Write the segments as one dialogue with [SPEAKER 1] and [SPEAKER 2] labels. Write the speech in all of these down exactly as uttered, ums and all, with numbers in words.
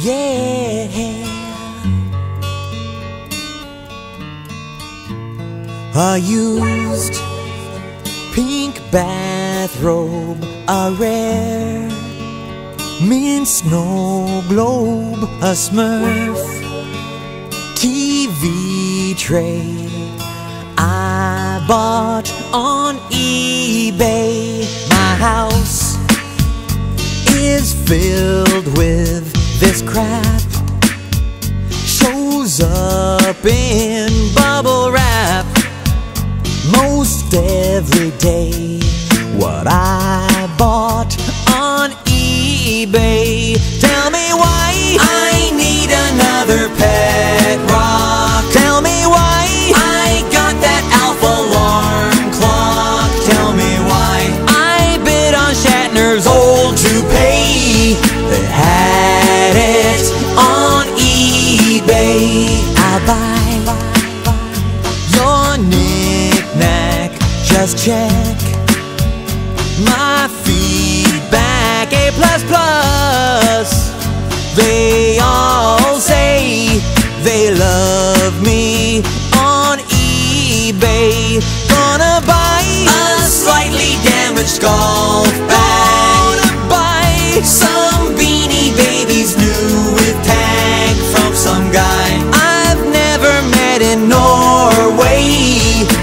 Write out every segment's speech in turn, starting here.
[SPEAKER 1] yeah. A used pink bathrobe, a rare mint snow globe, a Smurf T V tray I bought on eBay. My house is filled with this crap, shows up in bubble wrap most every day. What I bought on eBay. Tell me why I need another pet rock. Tell me why I got that Alpha alarm clock. Tell me why I bid on Shatner's old toupee. They had it on eBay. I'll buy your Nik-Nak. Just check my feedback, A plus plus. They all say they love me on eBay. Gonna buy a slightly damaged golf bag. Gonna buy some Beanie Babies new with tag from some guy I've never met in Norway.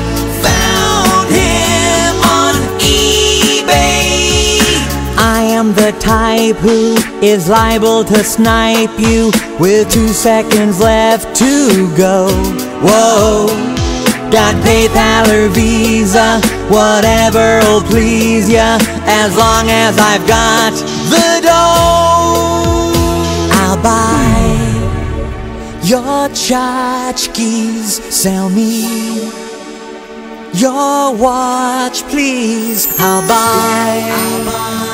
[SPEAKER 1] The type who is liable to snipe you with two seconds left to go. Whoa, got PayPal or Visa, whatever'll please ya, as long as I've got the dough. I'll buy your tchotchkes, sell me your watch, please. I'll buy, I'll buy.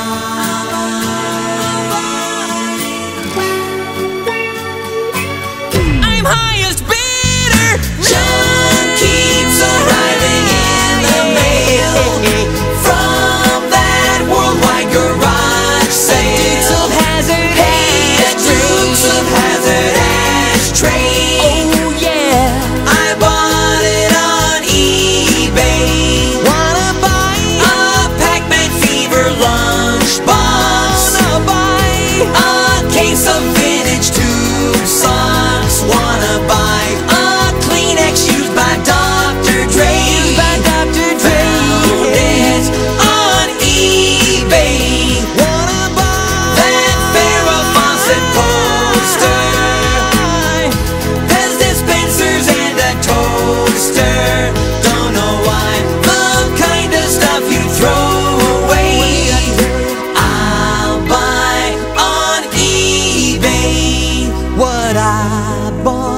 [SPEAKER 1] Highest bidder, John keeps arriving in the mail from that worldwide garage sale. Dukes of Hazzard, hey, Dukes of Hazzard ashtray. Oh yeah, I bought it on eBay. Wanna buy a Pac-Man Fever lunchbox? Wanna buy a case of vintage tube socks? Wanna buy a Kleenex used by Doctor Dre? Used by Doctor Dre. Found it on eBay. Wanna buy that Farrah Fawcett poster, Pez dispensers and a toaster. Don't know why, the kind of stuff you throw away. I'll buy on eBay what I bought